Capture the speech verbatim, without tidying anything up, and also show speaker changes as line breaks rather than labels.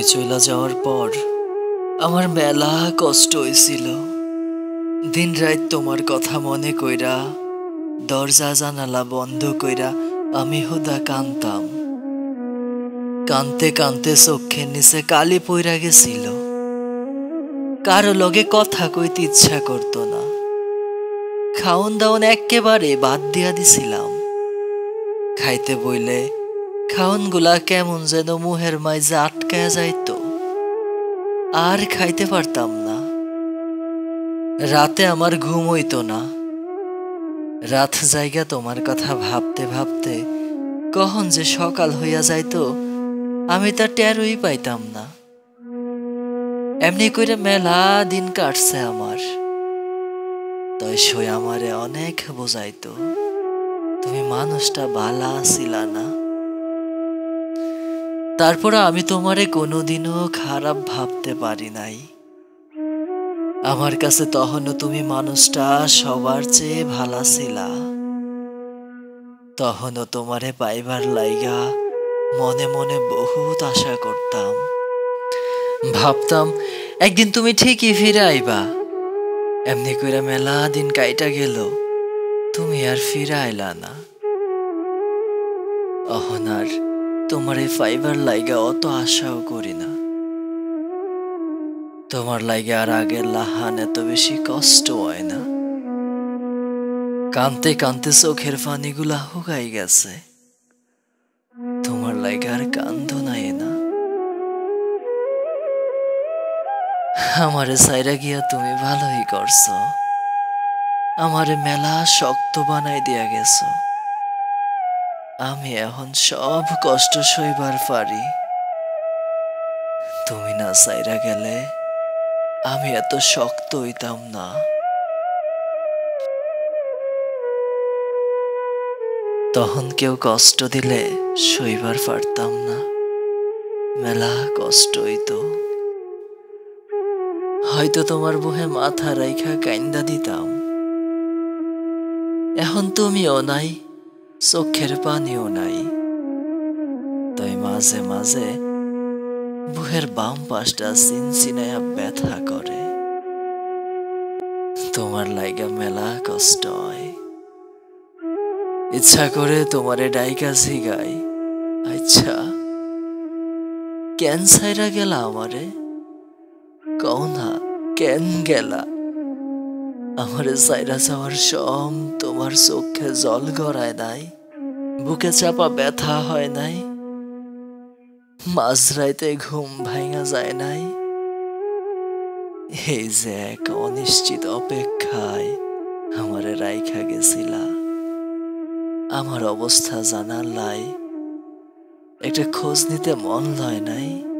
চইলা যাওয়ার পর আমার মেলা কষ্ট হইছিল। দিন রাত তোমার কথা মনে কইরা দরজা জানালা বন্ধ কইরা আমি হুদা কানতাম। কানতে কানতে চোখের নিচে কালি পইরা গেছিল। কারো লগে কথা কইতে ইচ্ছা করতো না। খাওন দাওন একেবারে বাদ দিয়া দিছিলাম। খাইতে বইলে খাওন গুলা কেমন যেন মুহের মাঝে আটকায়া যাইতো, আর খাইতে পারতাম না। রাতে আমার ঘুম হইতো না। রাত জায়গা তোমার কথা ভাবতে ভাবতে কখন যে সকাল হইয়া যাইতো আমি তা টেরই পাইতাম না। এমনি করে মেলা দিন কাটছে আমার। তই সই আমারে অনেক বোঝাইতো তুমি মানুষটা ভালা ছিলা না। তারপর আমি তোমারে কোনোদিনও খারাপ ভাবতে পারি নাই। আমার কাছে তখনও তুমি মানুষটা সবার চেয়ে ভালা ছিলা। তখনও তোমারে পাইবার লাইগা মনে মনে বহুত আশা করতাম। ভাবতাম একদিন তুমি ঠিকই ফিরে আইবা। এমনি করে মেলা দিন কাইটা গেল, তুমি আর ফিরে আইলা না। অহন আর তোমার এই ফাইবার লাইগা অত আশাও করি না। তোমার লাইগা আর আগের লাহান এত বেশি কষ্ট হয় না। কানতে কানতে চোখের পানিগুলা হুগাই গেছে। তোমার লাইগা আর কান্দ নাই না। আমারে সাইরা গিয়া তুমি ভালোই করছো। আমারে মেলা শক্ত বানাই দিয়া গেছো। আমি এখন সব কষ্ট সইবার পারি। তুমি না সাইরা গেলে আমি এত শক্ত হইতাম না। তখন কেউ কষ্ট দিলে সইবার পারতাম না। মেলা কষ্ট হইতো। হয়তো তোমার বুহে মাথা রাইখা কাইন্দা দিতাম। এখন তুমিও নাই, চোখের পানিও নাই। তাই মাঝে মাঝে বুহের বাম পাশটা চিনচিনায়া ব্যথা করে। তোমার লাইগা মেলা কষ্ট হয়। ইচ্ছা করে তোমারে ডাইকা জিগাই, আচ্ছা কেন ছাইরা গেলা আমারে? কও না কেন গেলা? আমারে ছাইরা যাওয়ার সম তোমার চোখে জল গড়ায় নাই? বুকে চাপা ব্যথা হয় নাই? মাঝরাইতে ঘুম ভাঙা যায় নাই? এই যে এক অনিশ্চিত অপেক্ষায় আমারে রাইখা গেছিলা। আমার অবস্থা জানার লাই একটা খোঁজ নিতে মন লয় নাই?